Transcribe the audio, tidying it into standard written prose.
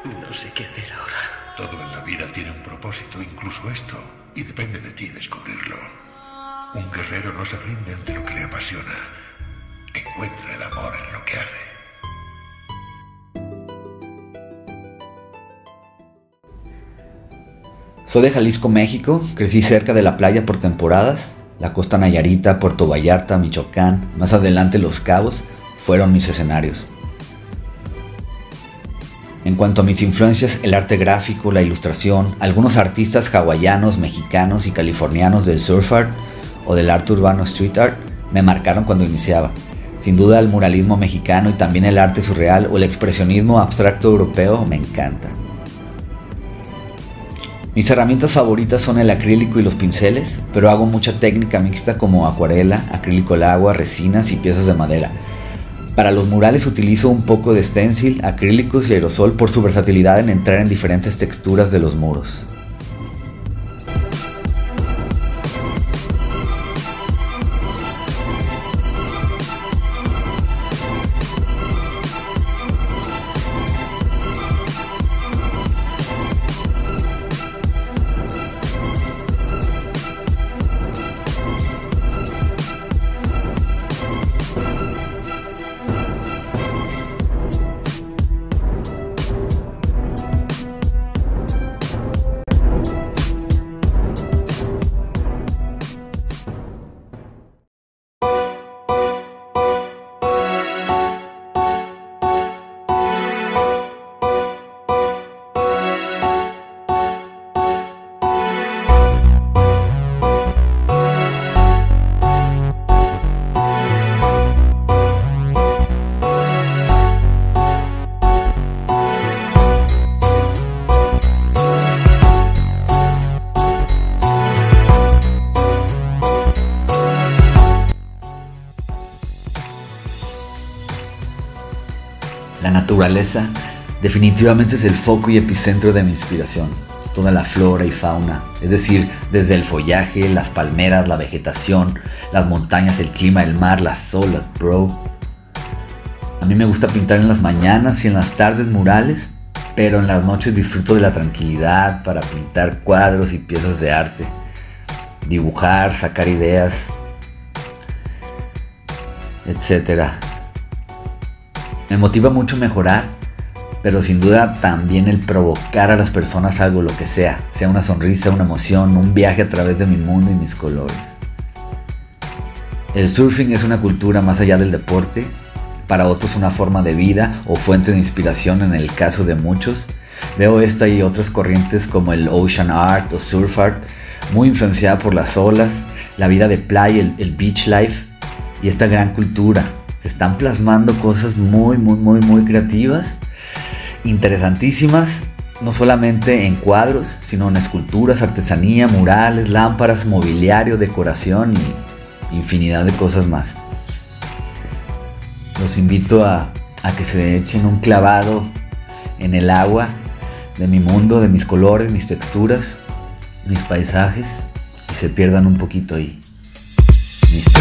No sé qué hacer ahora. Todo en la vida tiene un propósito, incluso esto, y depende de ti descubrirlo. Un guerrero no se rinde ante lo que le apasiona. Encuentra el amor en lo que hace. Soy de Jalisco, México. Crecí cerca de la playa por temporadas. La costa Nayarita, Puerto Vallarta, Michoacán, más adelante Los Cabos, fueron mis escenarios. En cuanto a mis influencias, el arte gráfico, la ilustración, algunos artistas hawaianos, mexicanos y californianos del surf art o del arte urbano street art me marcaron cuando iniciaba. Sin duda el muralismo mexicano y también el arte surreal o el expresionismo abstracto europeo me encanta. Mis herramientas favoritas son el acrílico y los pinceles, pero hago mucha técnica mixta como acuarela, acrílico al agua, resinas y piezas de madera. Para los murales utilizo un poco de stencil, acrílicos y aerosol por su versatilidad en entrar en diferentes texturas de los muros. La naturaleza definitivamente es el foco y epicentro de mi inspiración. Toda la flora y fauna, es decir, desde el follaje, las palmeras, la vegetación, las montañas, el clima, el mar, las olas, bro. A mí me gusta pintar en las mañanas y en las tardes murales, pero en las noches disfruto de la tranquilidad para pintar cuadros y piezas de arte, dibujar, sacar ideas, etc. Me motiva mucho mejorar, pero sin duda también el provocar a las personas algo, lo que sea una sonrisa, una emoción, un viaje a través de mi mundo y mis colores. El surfing es una cultura más allá del deporte, para otros una forma de vida o fuente de inspiración en el caso de muchos. Veo esta y otras corrientes como el ocean art o surf art, muy influenciada por las olas, la vida de playa, el beach life y esta gran cultura. Se están plasmando cosas muy creativas, interesantísimas, no solamente en cuadros, sino en esculturas, artesanía, murales, lámparas, mobiliario, decoración y infinidad de cosas más. Los invito a que se echen un clavado en el agua de mi mundo, de mis colores, mis texturas, mis paisajes y se pierdan un poquito ahí.